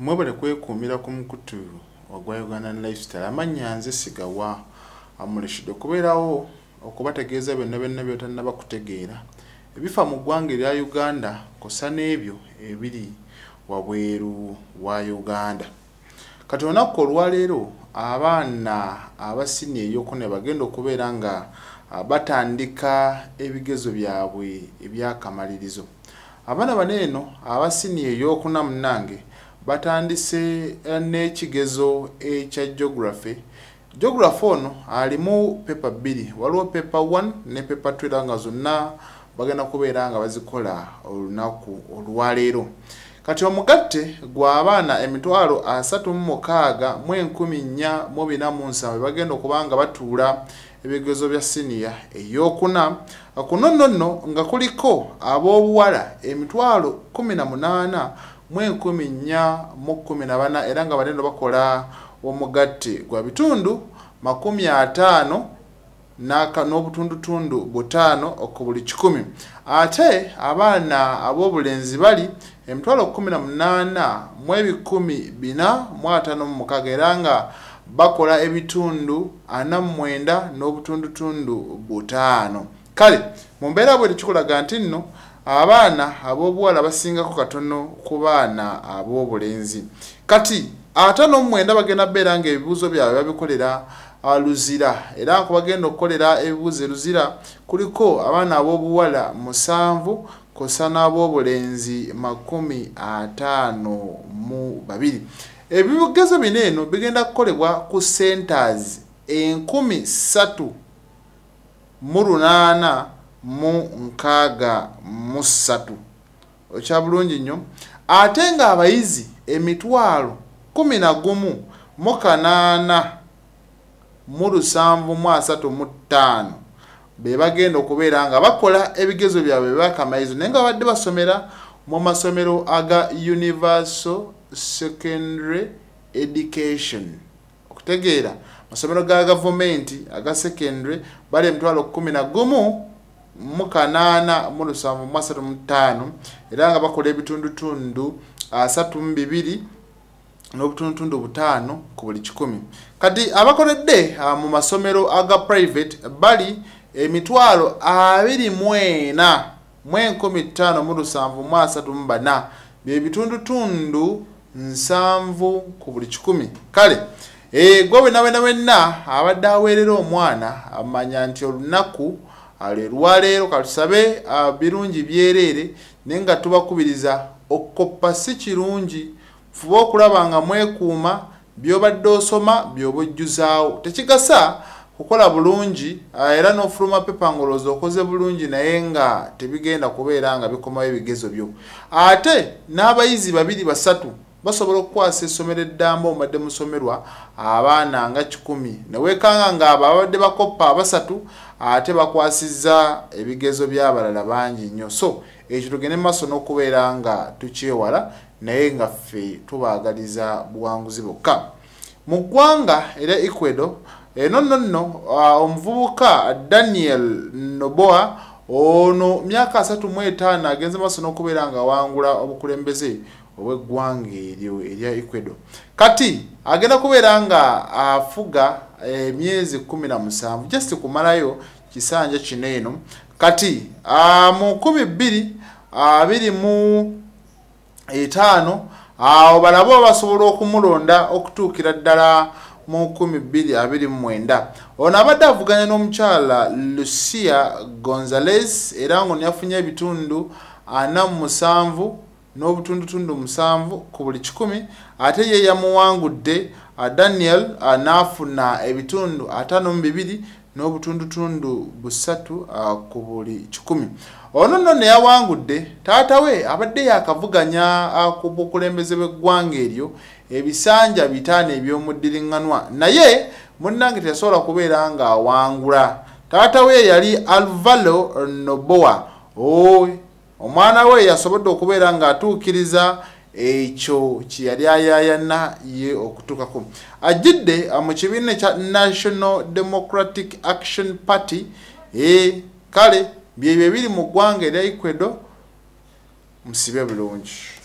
Mwebale kwekuumira ku mukutu ogwa Uganda Lifestyle amanya nze sigawa amulishidde okubeerawo okubategeeza byonna byotannaba kutegeera ebifa mu ggwanga erya Uganda kosa n'ebyo ebiri wabweru wa Uganda. Kati olunaku olwaleero abaana abasini ey'okuna bagenda okubeera nga batandika ebigezo byabwe ebyakamalilizo. Abaana bano eno abasini ey'okuna munnange batandise n'ekigezo ekya geography. Geography ono alimu paper 2, waliwo paper 1 ne paper 2 nga zonna bagenda kubeera nga bazikola olunaku olwaleero. Kati omugatte gwa abaana emitwalo 36,147 bagenda okubanga batuula ebigezo bya senior ey'okuna. Kuno nno nga kuliko ab'obuwala emitwalo 18,414 era nga banene bakola omugatte gwa bitundu 50 n'obutundutundu 5 ku buli 100. Ate abaana ab'obulenzi bali emitwalo 18,456 era nga bakola ebitundu 49 n'obutundutundu 5. Kale mu mbeera bwe tukulaga nti nno abaana ab'obuwala basingako katono ku baana ab'obulenzi. Kati 59 bagenda beera nga ebibuuzo byabwe babikolera luzira era ko bagenda okukolera ebibuuzo luzira kuliko abaana ab'obuwala 7 kosa n'ab'obulenzi 52. Ebigezo bino eno bigenda kukolebwa ku centers 3,863. Okya bulungi nnyo. Ate nga abayizi emitwalo 11,875 be bagenda okubeera nga bakola ebigezo byabwe ebyakamalilizo naye nga badde basomera mu masomero aga Universal Secondary Education. Okutegeera masomero ga gavumenti aga secondary bali emitwalo 11,875 era nga bakola ebitundutundu 32 n'obutundutundu 5 ku buli 100. Kati abakoledde mu masomero aga private bali emitwalo 24,157 byebitundutundu 7 ku buli 100. Kale gwe wenna abadde aweerera omwana amanya nti olunaku lwaleero katusabe birungi byereere naye nga tubakubiriza okukoppa si kirungi. Fuba okulaba nga mwekuuma byobadde osoma byobojjuzaawo. Tekigasa kukola bulungi era n'ofuluma pepa ngolozo okoze bulungi naye nga tebigenda kubeera nga bikomawo ebigezo byo. Ate n'abayizi 2-3 basobola okukwasa essomero eddamba omadde musomerwa abaana nga 10 neweekanga nga abadde bakoppa 3 ate bakwasizza ebigezo by'abalala bangi nnyo. So ekyo tugende maaso n'okubeera nga tukyewala naye nga ffe tubaagaliza buwanguzi bwokka. Mu ggwanga era Ecuador nno omuvubuka Daniel Noboa ono myaka 35 agenze maaso n'okubeera nga wangula obukulembeze obw'eggwanga eryo erya Ecuador. Kati agenda kubeera nga afuga emyezi 17 just kumalayo kisanja kino eno. Kati mu 2025 awo balabo basobola okumulonda okutuukira ddala mu 2029. Ono abadde avuganya n'omukyala Lucia Gonzalez era ngo yafunye ebitundu 47 n'obutundutundu 7 ku buli 100. Ate ye yamuwangudde Daniel n'afuna ebitundu 52 n'obutundutundu 3 ku buli 100. Ono nno ne yawangudde taata we abadde yakavuganya ku bukulembeze bw'eggwanga eryo ebisanja 5 eby'omuddiringanwa naye munnange teyasobola kubeera nga awangula. Taata we yali Alvaro Noboa. Omwana we yasobodde okubeera nga atuukiriza ekyo kye yali ayaayana ye okutuukako. Ajjidde mu kibiina ekya National Democratic Action Party. Kale byebyo biri mu ggwanga erya Ecuador musibe bulungi.